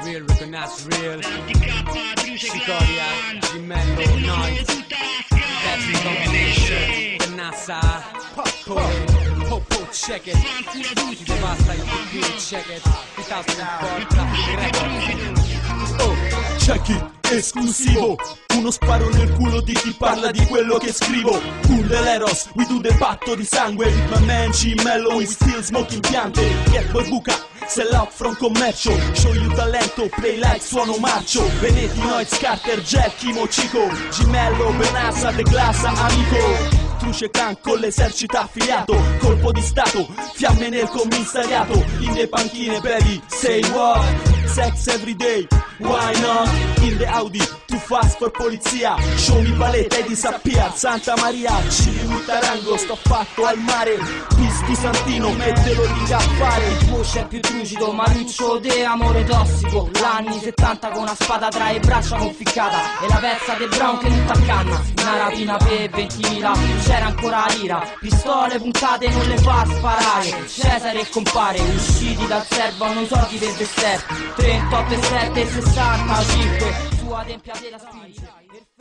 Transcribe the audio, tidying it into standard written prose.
real, recognize real. Sicoria, Gimello, Noise, that's the combination. The NASA, Popo, check it. Ti devasta il più, check it. 2004, Traffic Records. Oh, check it, esclusivo. Uno sparo nel culo di chi parla di quello che scrivo. Kundeleros, we do del patto di sangue. My man Gimello, we still smoking piante. Get boy buca, sell out from commercio. Show you talento, play like suono marcio. Veneti, Noiz, Carter, Jack, Kimo, Chico. Gimello, Benassa, De Glassa, amico. Truce Khan con l'esercito affiliato. Colpo di stato, fiamme nel commissariato. In le panchine baby, say what? Sex everyday, why not? In the Audi, too fast for polizia. Show me baletta e disappear, Santa Maria. Cili Tarango, sto fatto al mare. Pisti Santino, mettelo lì a fare. Il push è più trucido, maluccio de amore tossico. L'anni 70 con una spada tra le braccia conficcata. E la pezza de Brown che tutta canna. Una rapina per 20.000, c'era ancora la lira. Pistole puntate non le fa sparare. Cesare e compare, usciti dal servo hanno i soldi del dessert. 38 e 7 e 65, su Tempia della spinge.